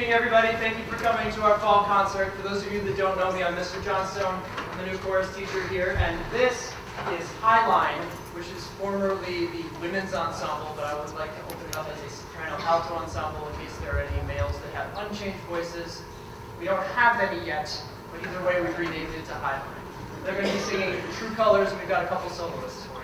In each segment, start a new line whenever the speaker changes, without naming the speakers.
evening, everybody. Thank you for coming to our fall concert. For those of you that don't know me, I'm Mr. Johnstone. I'm the new chorus teacher here, and this is Highline, which is formerly the women's ensemble, but I would like to open it up as a soprano alto ensemble in case there are any males that have unchanged voices. We don't have any yet, but either way, we've renamed it to Highline. They're going to be singing True Colors, and we've got a couple soloists for you.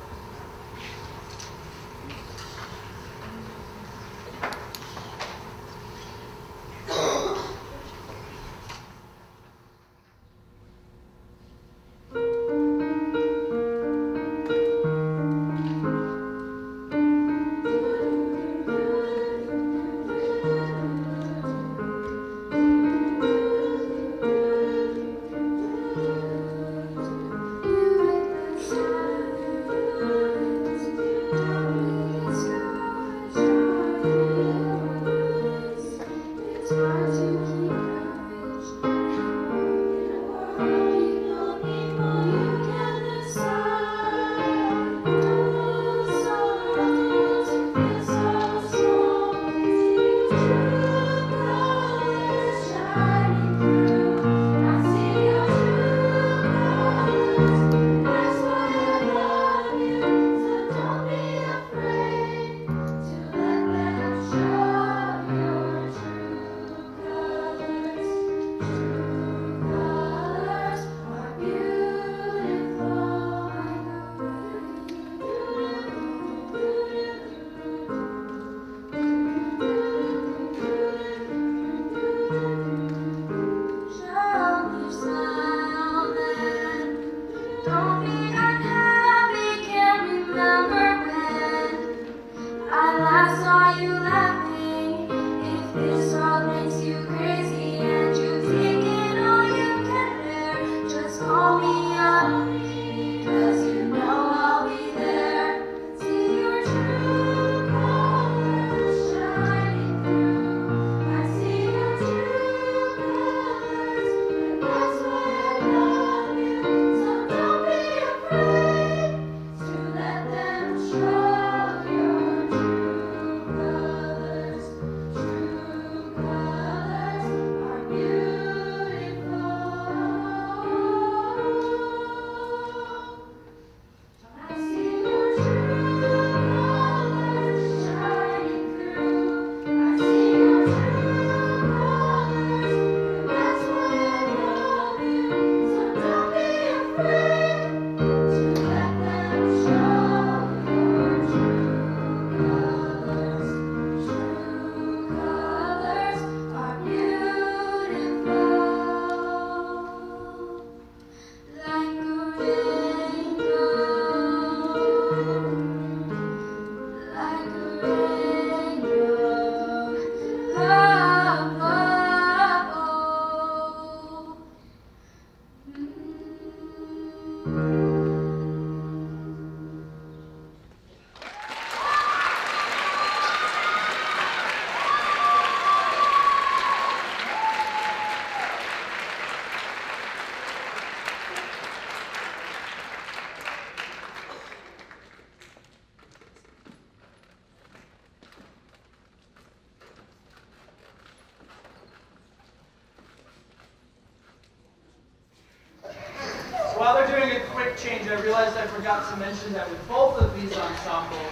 While they're doing a quick change, I realized I forgot to mention that with both of these ensembles,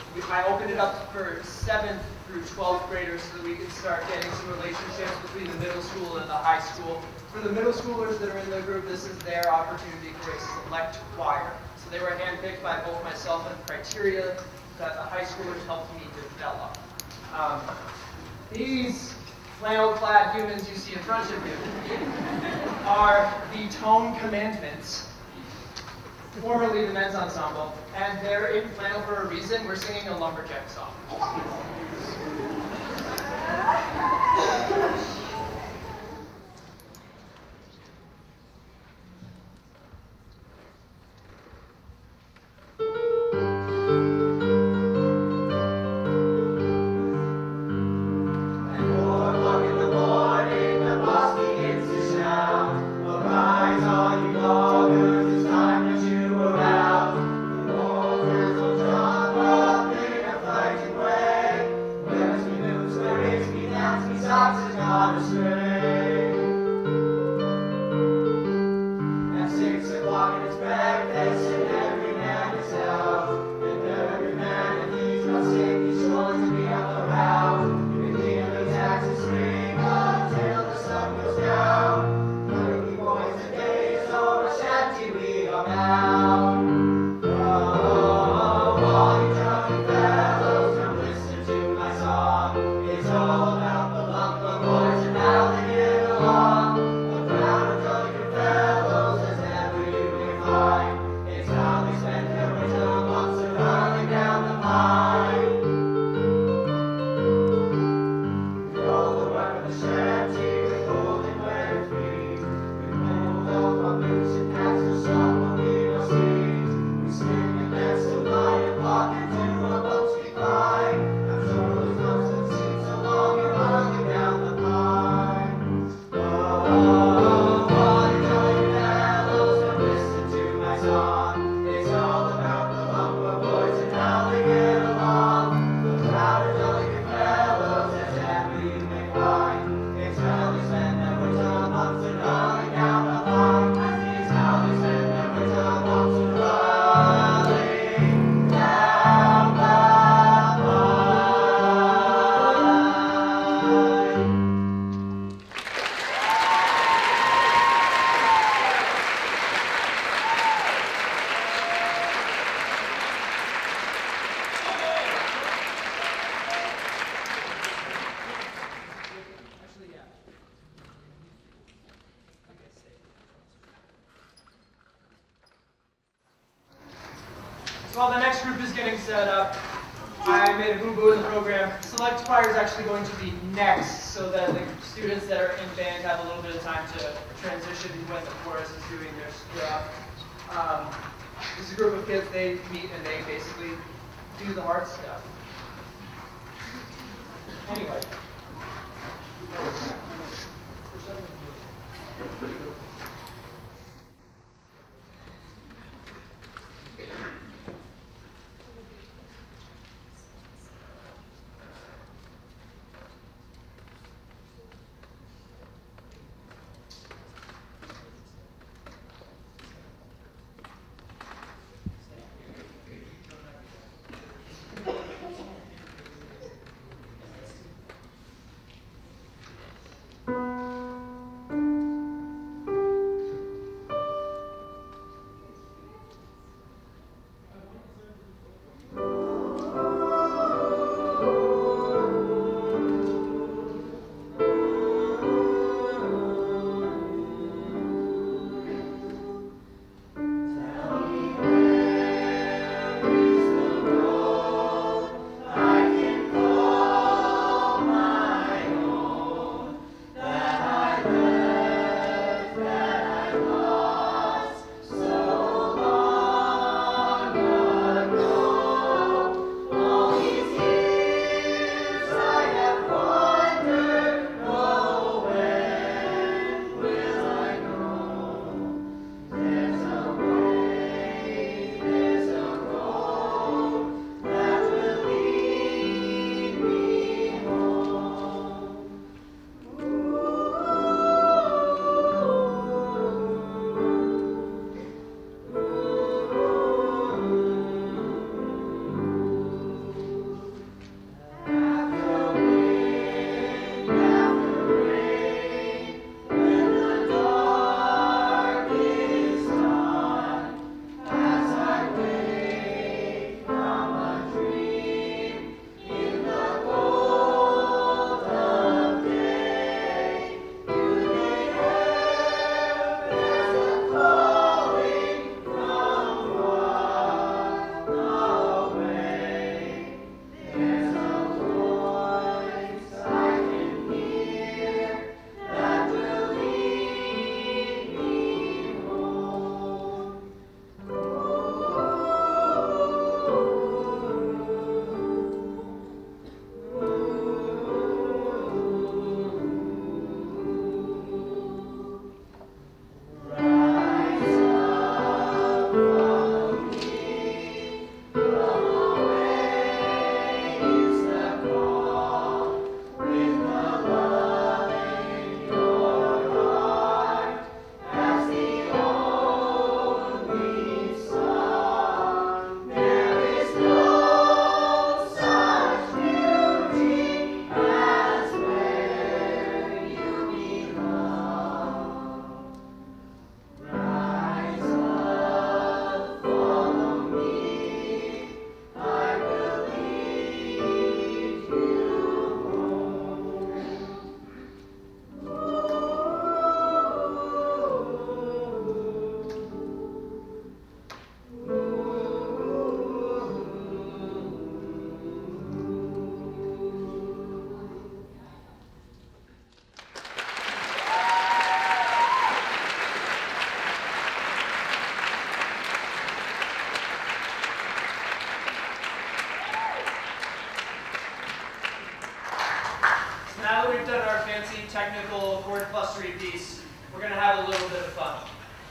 I opened it up for 7th through 12th graders so that we could start getting some relationships between the middle school and the high school. For the middle schoolers that are in the group, this is their opportunity for a select choir. So they were handpicked by both myself and criteria that the high schoolers helped me develop. These flannel-clad humans you see in front of you are the Tone Commandments, formerly the men's ensemble, and they're in flannel for a reason. We're singing a lumberjack song.
Way.
While the next group is getting set up, I made a boo-boo in the program. Select choir is actually going to be next, so that the students that are in band have a little bit of time to transition when the chorus is doing their stuff. This is a group of kids, they meet and they basically do the hard stuff. Anyway. Now that we've done our fancy technical chord clustery piece, we're going to have a little bit of fun.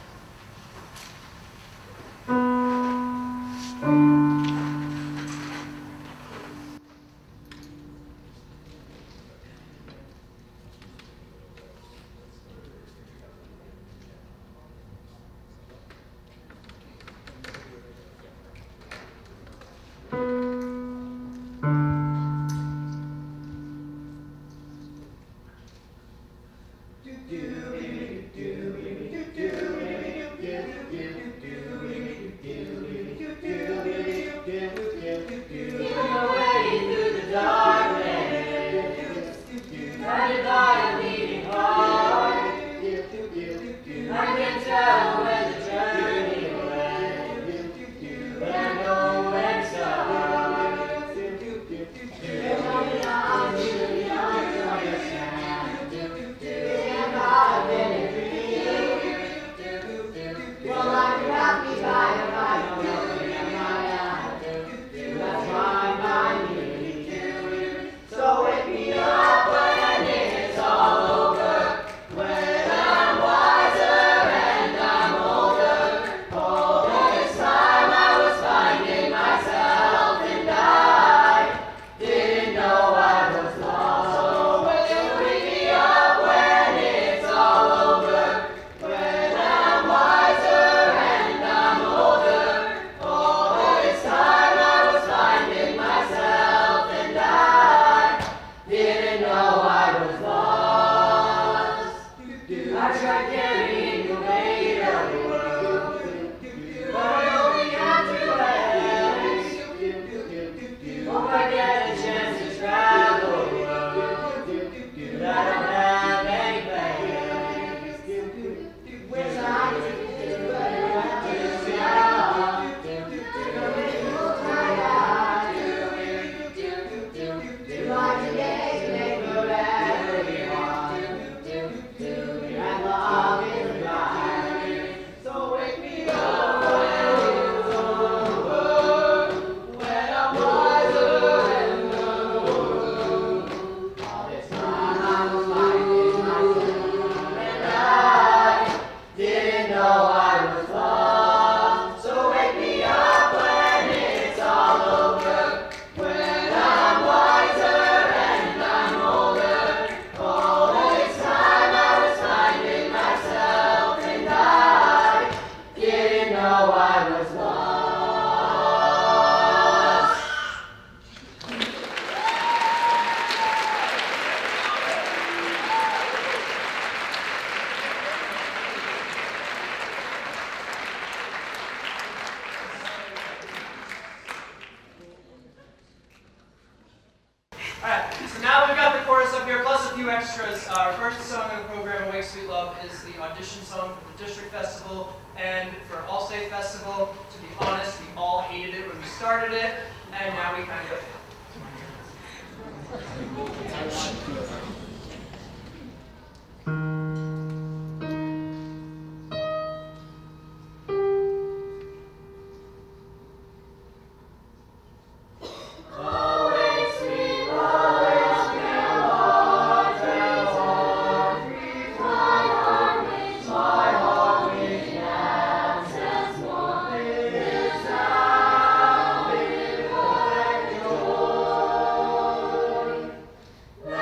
Extras. Our first song of the program, Awake Sweet Love, is the audition song for the District Festival and for All State Festival. To be honest, we all hated it when we started it, and now we kind of
La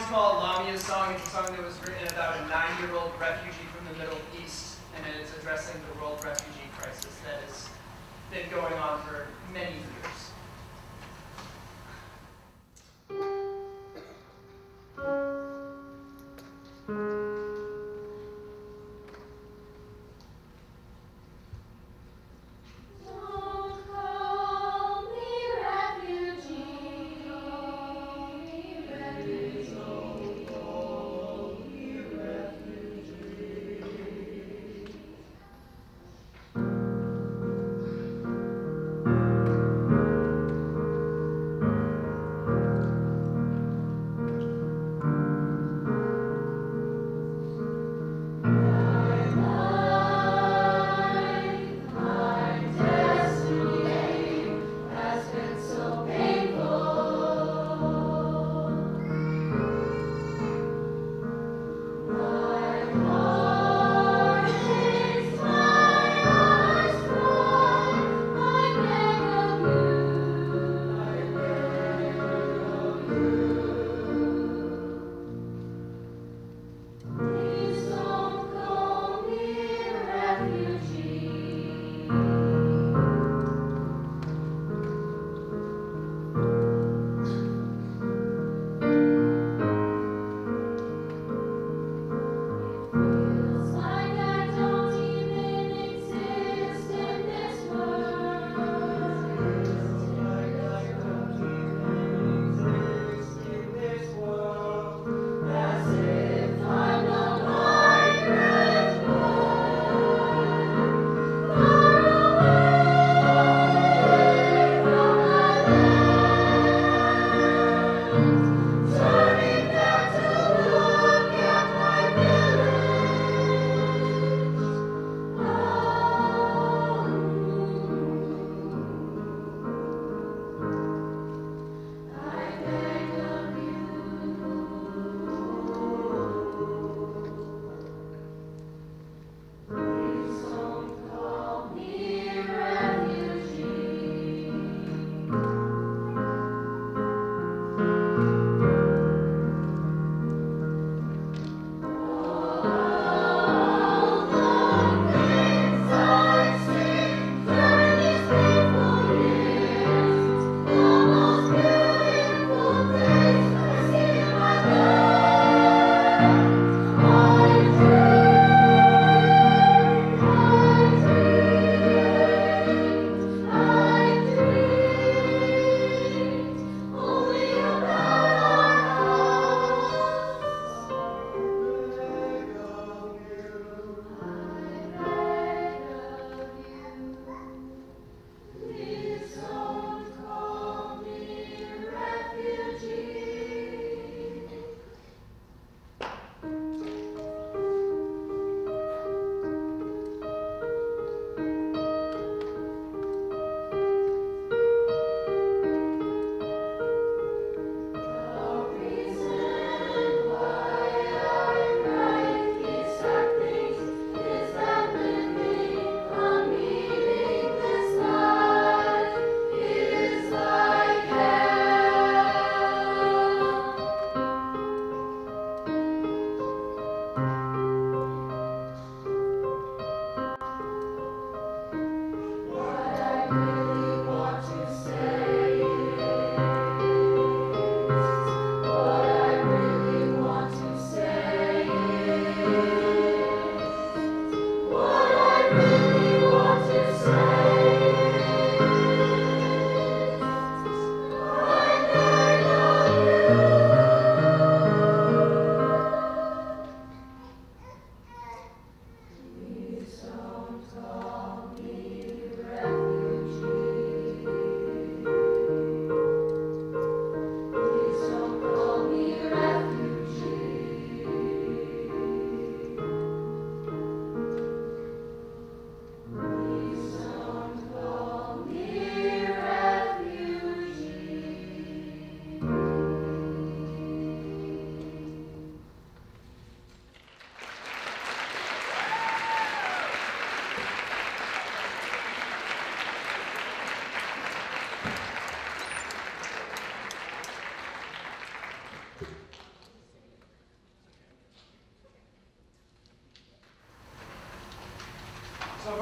is called Lamia's Song. It's a song that was written about a 9-year-old refugee from the Middle East, and it's addressing the world refugee crisis that has been going on for many years.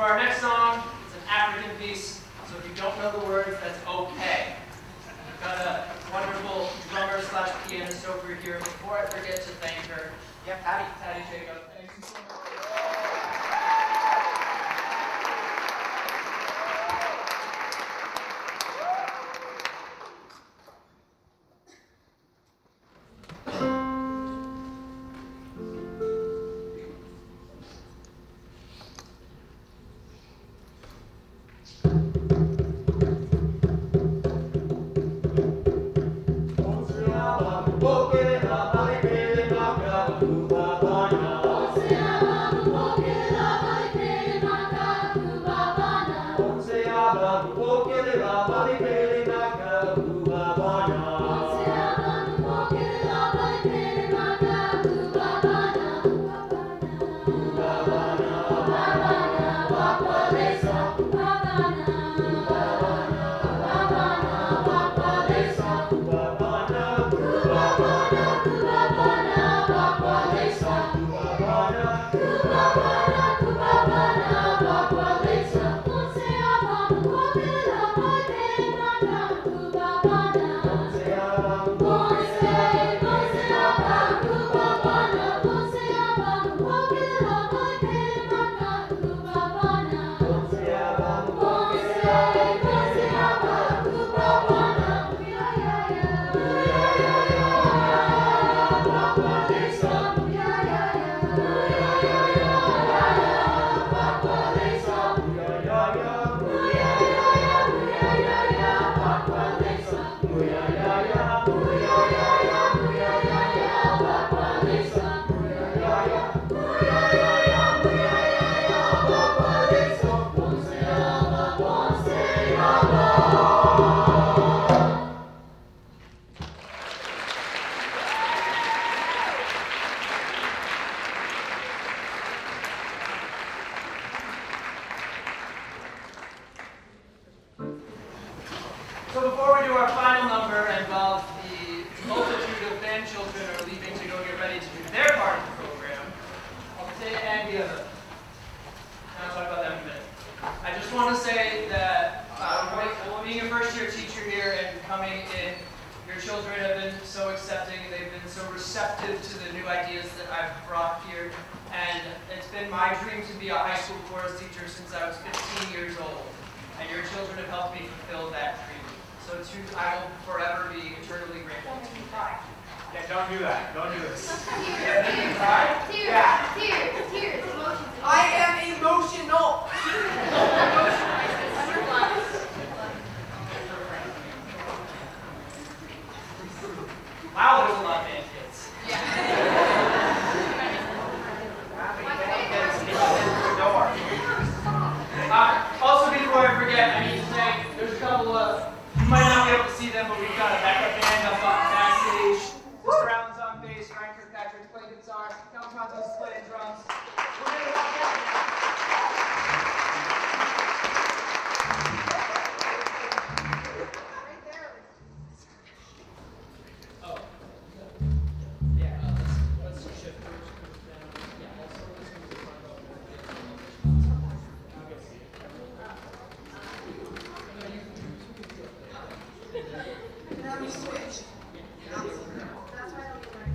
for our next song, it's an African piece, so if you don't know the words, that's okay. I've got a wonderful drummer slash pianist over here. Before I forget to thank her, yep, Patty Jacob. Thank you so much. So before we do our final number and while the multitude of band children are leaving to go get ready to do their part of the program, I'll say and the other. And I'll talk about that in a minute. I just want to say that being a first-year teacher here and coming in, your children have been so accepting, they've been so receptive to the new ideas that I've brought here, and it's been my dream to be a high school chorus teacher since I was 15 years old, and your children have helped me fulfill that dream. So I will forever be eternally grateful to you.
Yeah, don't do that. Don't do this.
Tears, emotions.
I am emotional.
Wow, there's a lot of band kids. Also, before I forget, I need to thank, there's a couple of, you might not be able to see them, but we've got a backup band up on backstage. Mr. Allen's on bass, Ryan Kirkpatrick's playing guitar, Cal Pronto's playing drums. We're going to rock out.
Right there.
Oh. Yeah, let's shift down. Yeah, also this one's the front row.
Now we switch. That's why I don't like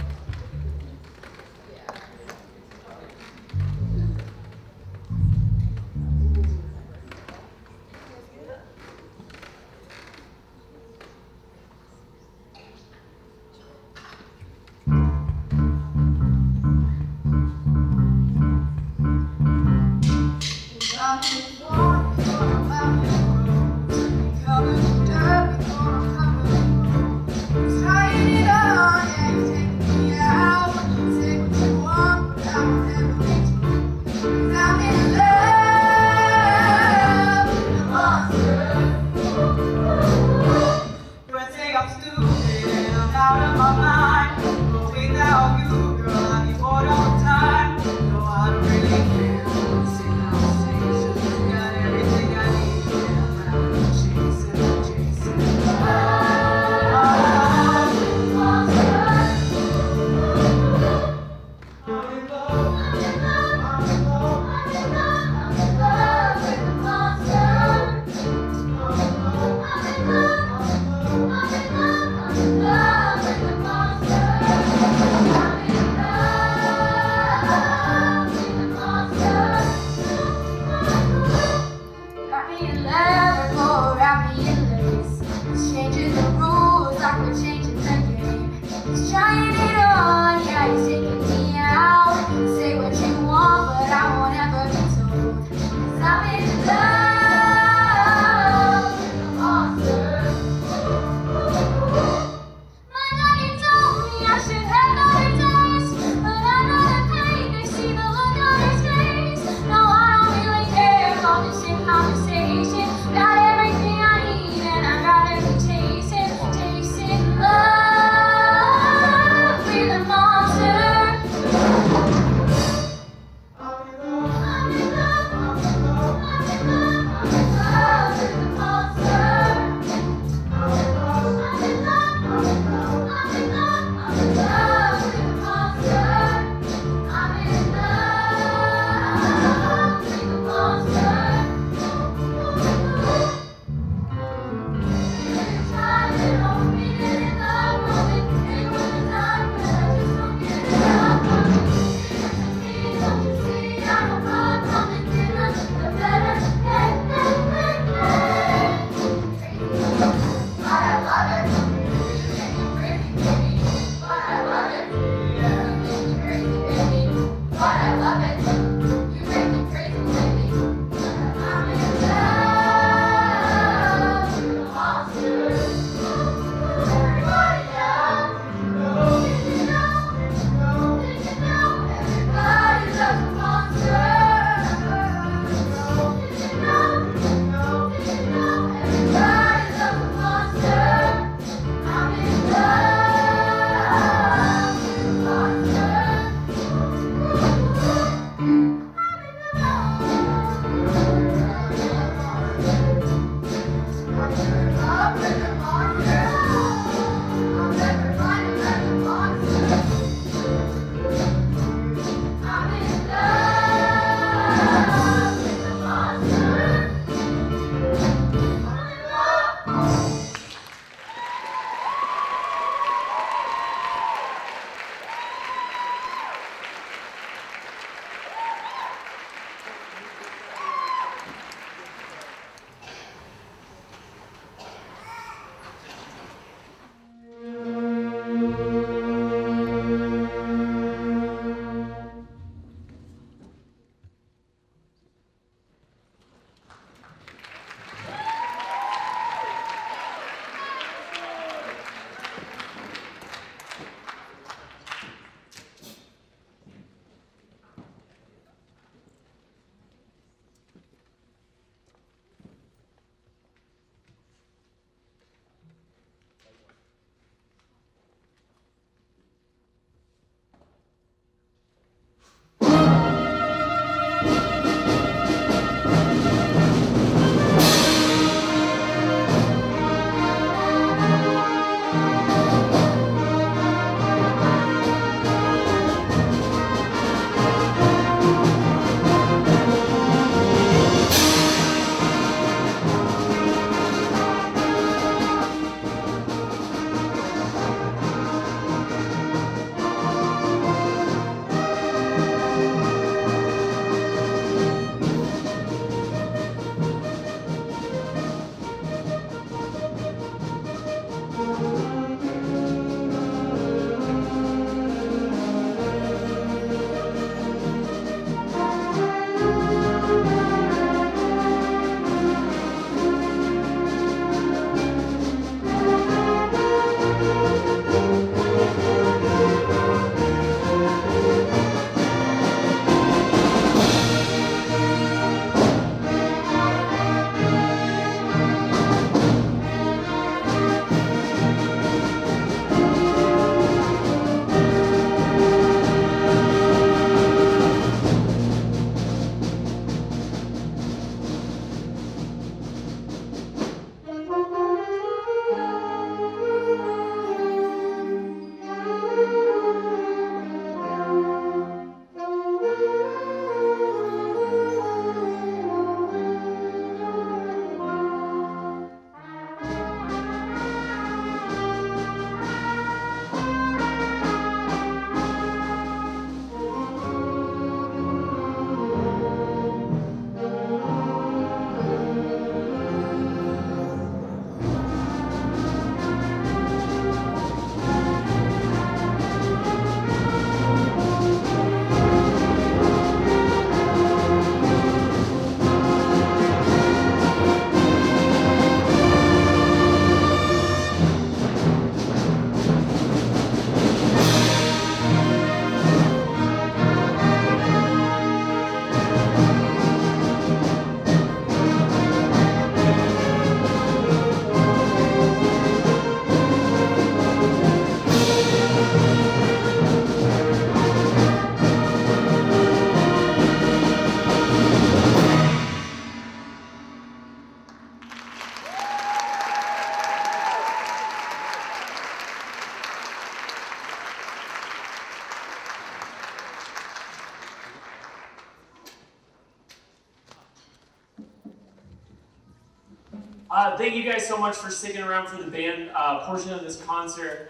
Thank you guys so much for sticking around for the band portion of this concert.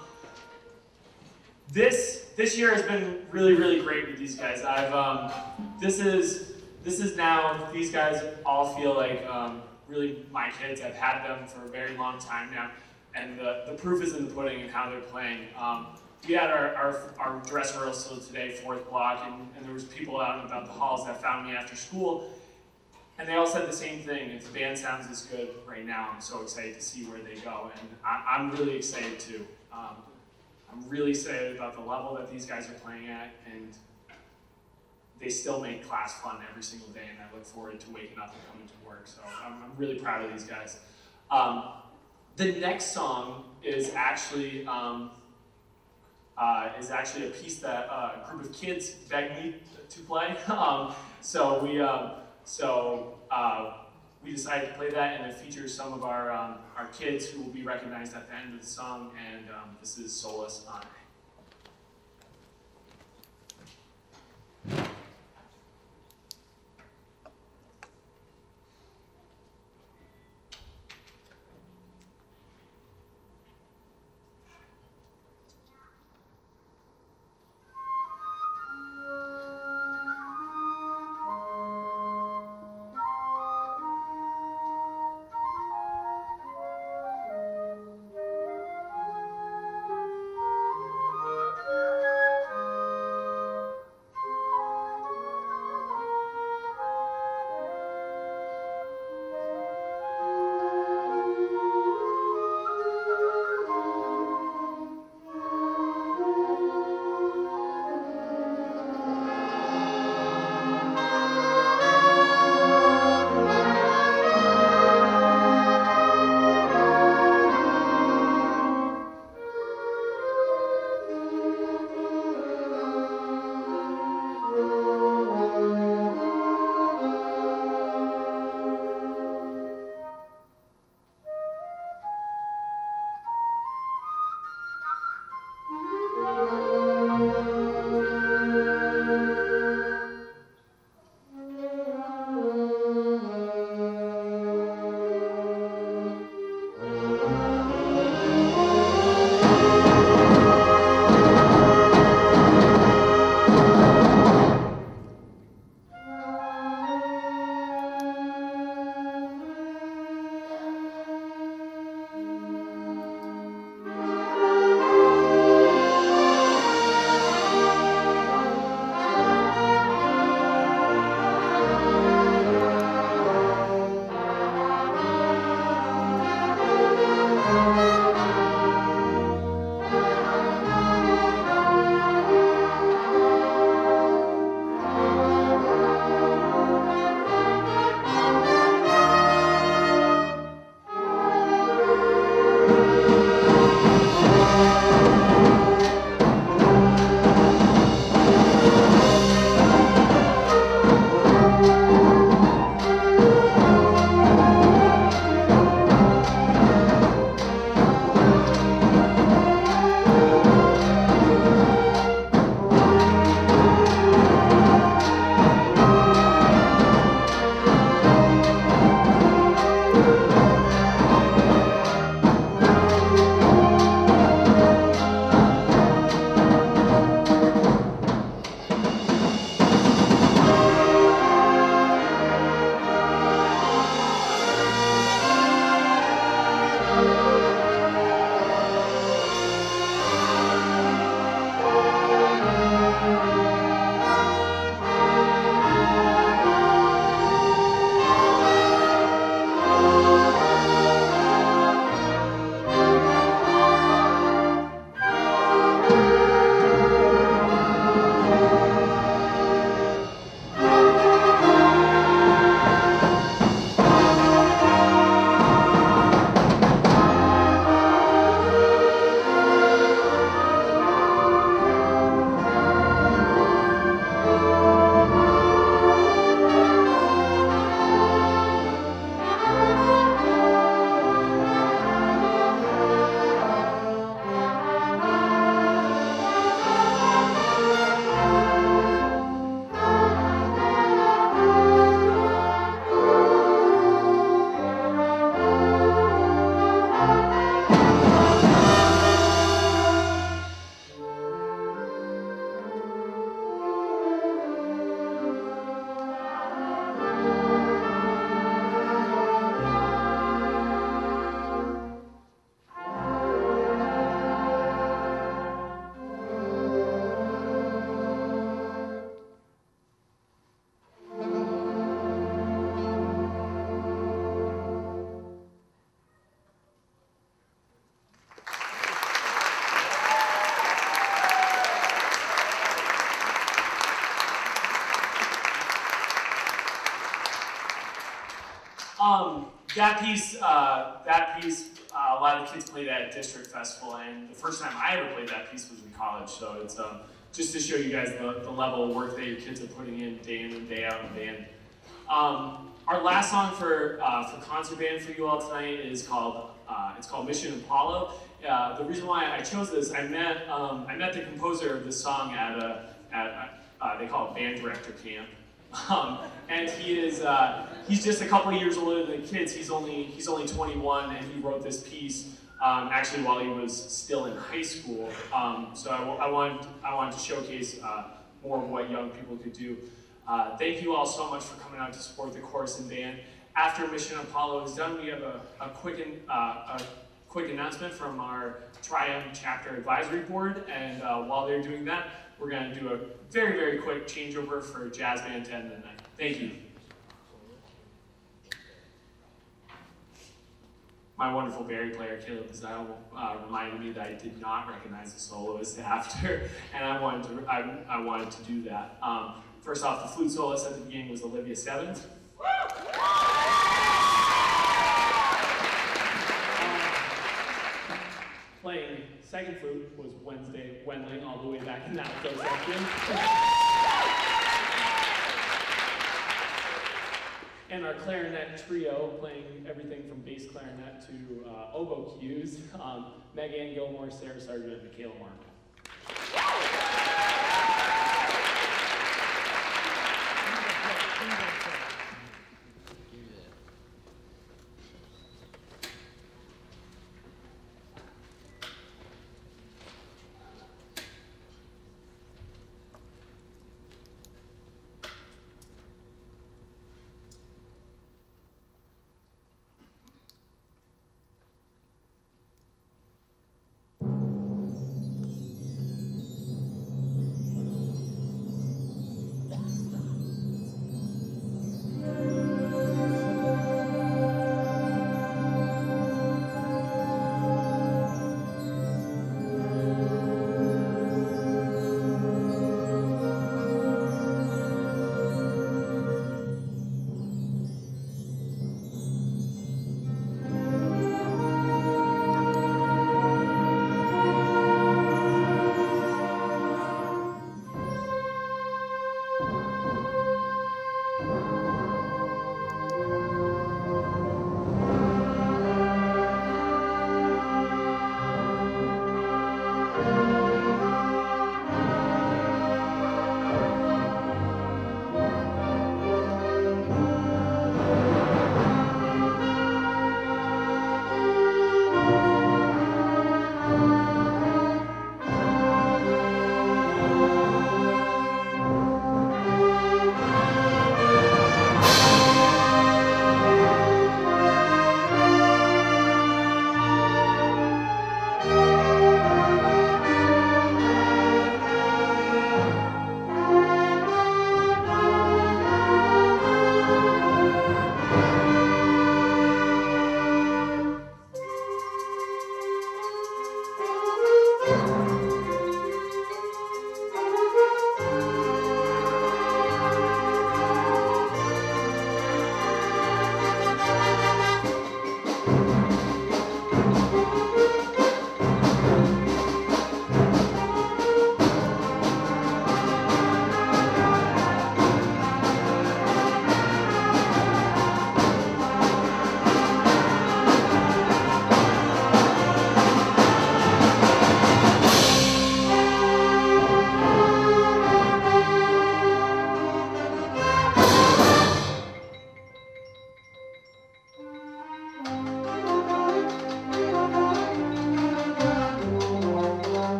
This year has been really great with these guys. This is now, these guys all feel like really my kids. I've had them for a very long time now, and the proof is in the pudding and how they're playing. We had our dress rehearsal today, 4th block, and there was people out and about the halls that found me after school, and they all said the same thing. If the band sounds this good right now, I'm so excited to see where they go, and I'm really excited too. I'm really excited about the level that these guys are playing at, and they still make class fun every single day, and I look forward to waking up and coming to work, so I'm really proud of these guys. The next song is actually a piece that a group of kids begged me to play. So we decided to play that, and it features some of our kids who will be recognized at the end of the song, and this is Solace on. that piece, a lot of kids played at District Festival, and the first time I ever played that piece was in college. So it's just to show you guys the level of work that your kids are putting in and day out in band. Our last song for concert band for you all tonight is called Mission Apollo. The reason why I chose this, I met the composer of this song at they call it band director camp. And he's just a couple of years older than the kids. He's only 21, and he wrote this piece actually while he was still in high school. So I wanted to showcase more of what young people could do. Thank you all so much for coming out to support the chorus and band. After Mission Apollo is done, we have a quick announcement from our Triumph Chapter Advisory Board, and while they're doing that, we're going to do a very, very quick changeover for jazz band to end the night. Thank you. My wonderful Barry player, Caleb Zile, reminded me that I did not recognize the soloist after, and I wanted to do that. First off, the flute soloist at the beginning was Olivia Sevens. Playing second flute was Wednesday Wendling, all the way back in that section. And our clarinet trio, playing everything from bass clarinet to oboe cues, Megan Gilmore, Sarah Sargent, and Michaela Mark.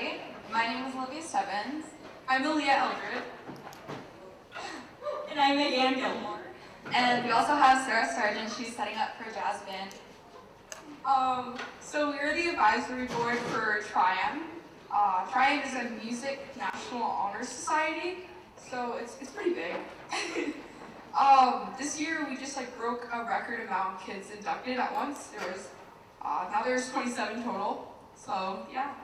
everybody. My name is Olivia Stebbins. I'm Aaliyah Eldred. And I'm Megan Gilmore. And we also have Sarah Sargent. She's setting up for a jazz band. So we're the advisory board for Triumph. Triumph is a music national honor society, so it's pretty big. This year we just broke a record amount of kids inducted at once. Now there's 27 total. So yeah.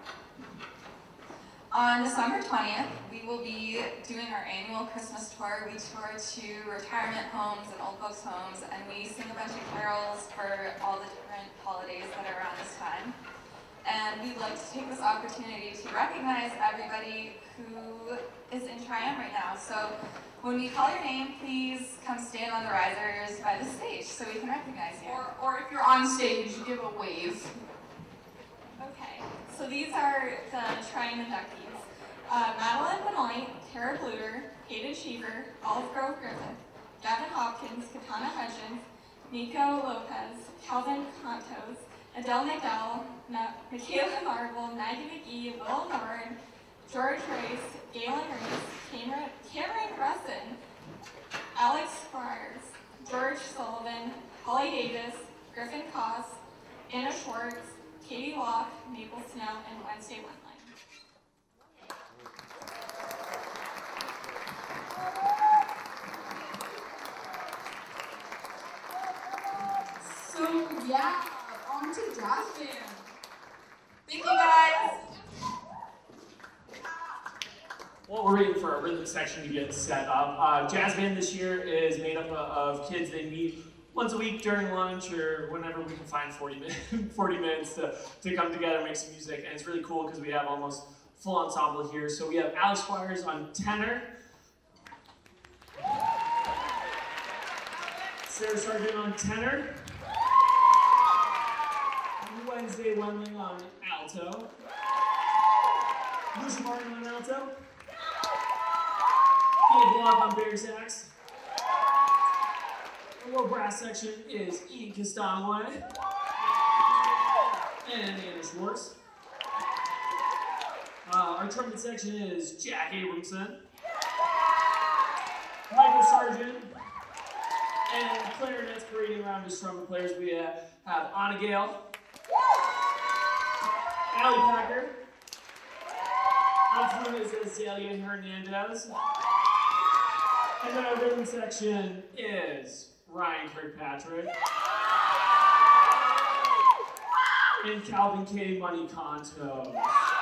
On December 20th, we will be doing our annual Christmas tour. We tour to retirement homes and old folks' homes, and we sing a bunch of carols for all the different holidays that are around this time. And we'd like to take this opportunity to recognize everybody who is in Triumph right now. So when we call your name, please come stand on the risers by the stage so we can recognize you.
Or if you're on stage, give a wave.
Okay, so these are the Triumph inductees. Madeline Benoit, Tara Bluter, Hayden Cheever, Olive Grove Griffith, Gavin Hopkins, Katana Hutchins, Nico Lopez, Calvin Contos, Adele McDowell, Michaela Marble, Maggie McGee, Will Norn, George Race, Galen Reese, Cameron Russin, Alex Squires, George Sullivan, Holly Davis, Griffin Koss, Anna Schwartz, Katie Locke, Maple Snow, and Wednesday Wendling.
So yeah, on to jazz band.
Thank you guys!
Well, we're waiting for our rhythm section to get set up. Jazz band this year is made up of kids. They meet once a week during lunch or whenever we can find 40 minutes to come together and make some music. And it's really cool because we have almost full ensemble here. So we have Alex Squires on tenor, Sarah Sargent on tenor, Wednesday Wendling on alto, Lucia Martin on alto, Ian Block on bass sax. Our low brass section is Ian Castanway and Anna Schwartz. Our trumpet section is Jack Abramson, Michael Sargent, and clarinets parading around as trumpet players. We have Anna Gale, Allie Packer, on flute is Azalea Hernandez, and then our rhythm section is Ryan Kirkpatrick and Calvin K. Money Conto.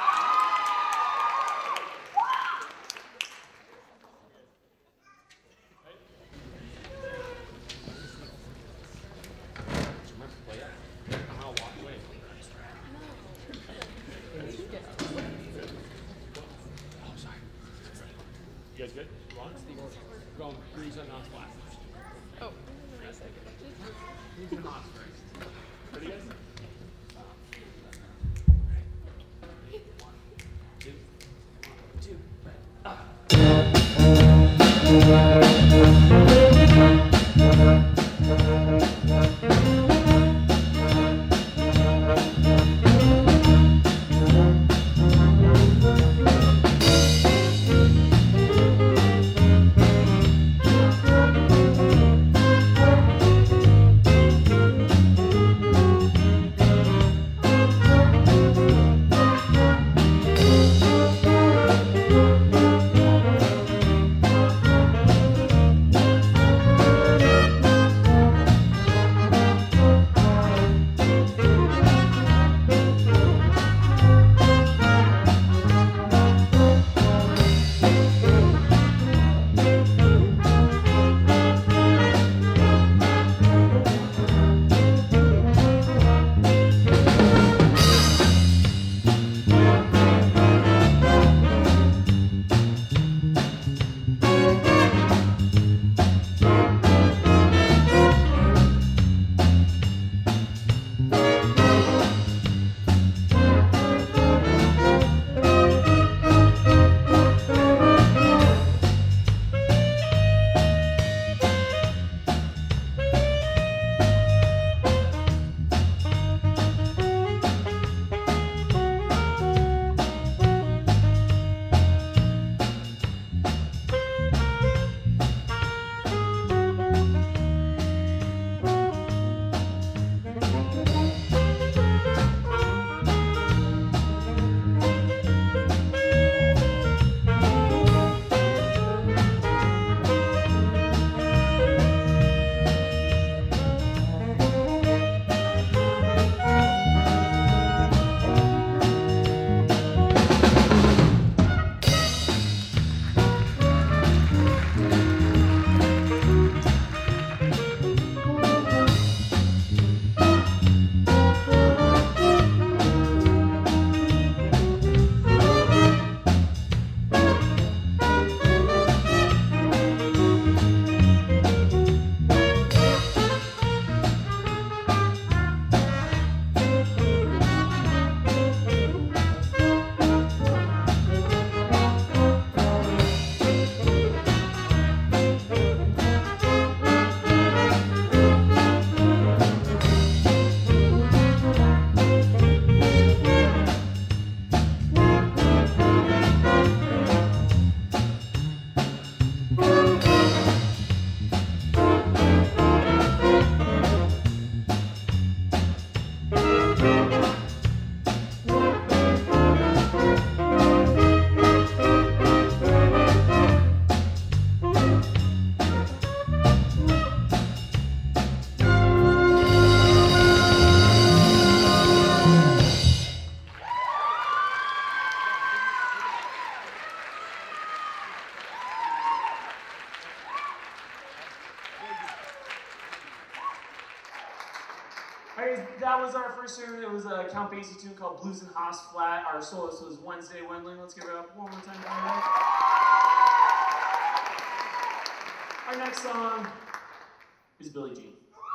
You guys good? Ron? We're going threes and non-flat.
Oh, wait a second.
Threes and non first. Ready, guys?
that was our first tune. It was a Count Basie tune called Blues and Haas Flat. Our soloist was Wednesday Wendling. Let's give it up one more time. Our next song is Billie Jean.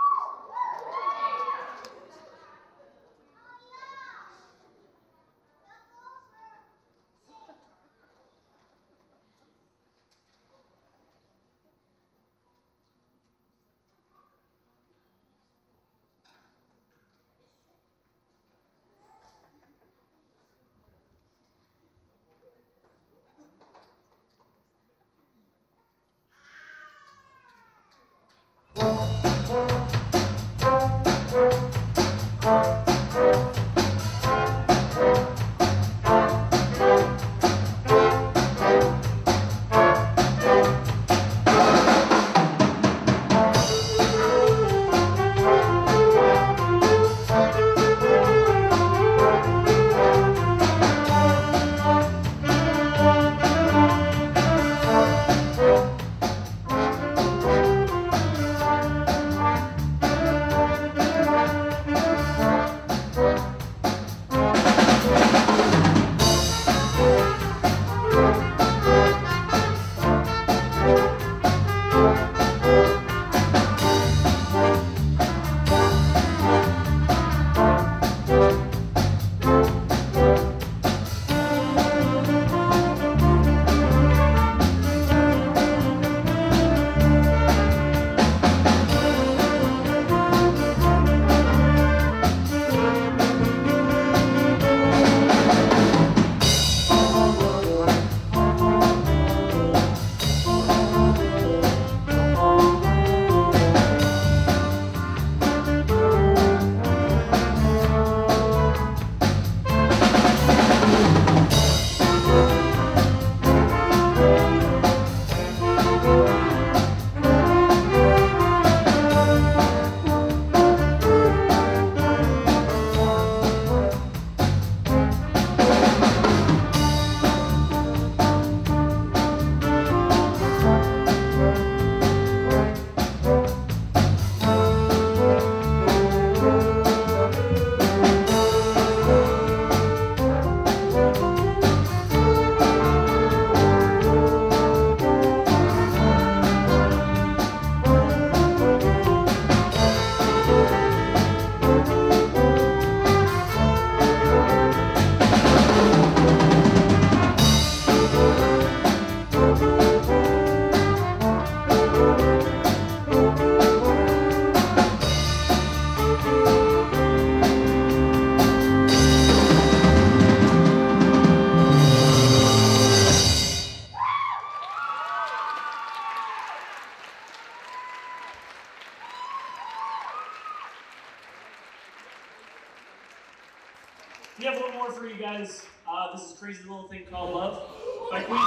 We have one more for you guys. This is Crazy Little Thing Called Love by Queen.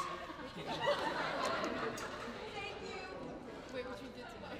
Wait, what you did today?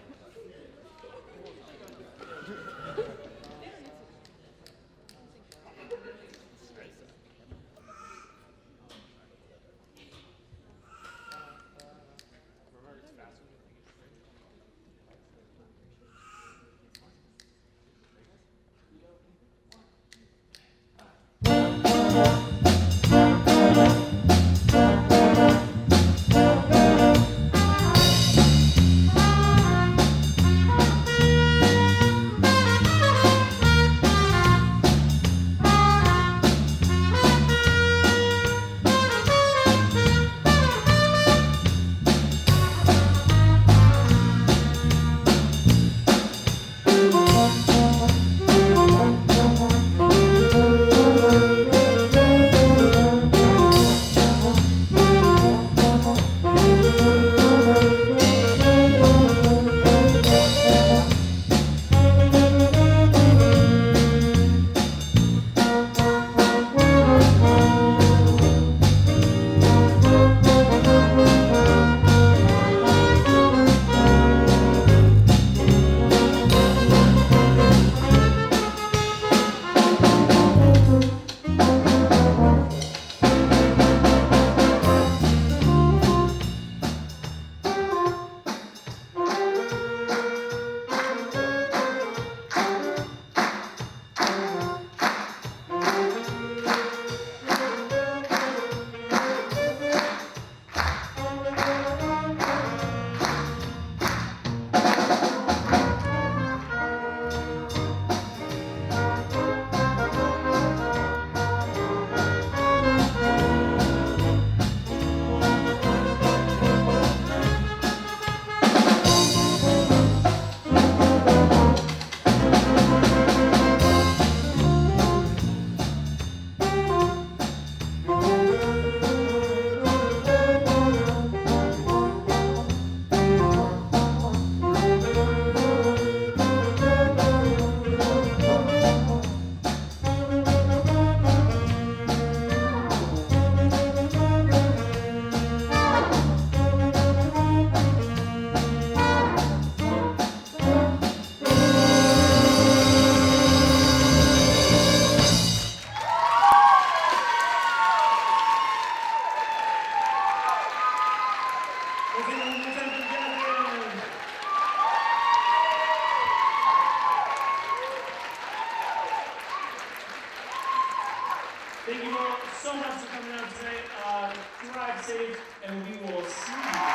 drive safe, and we will see you.